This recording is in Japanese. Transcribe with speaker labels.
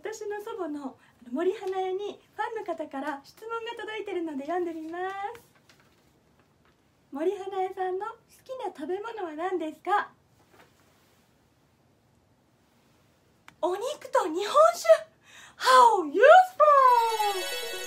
Speaker 1: 私の祖母の森花江にファンの方から質問が届いてるので読んでみます。森花江さんの好きな食べ物は何ですか？お肉と日本酒。How useful!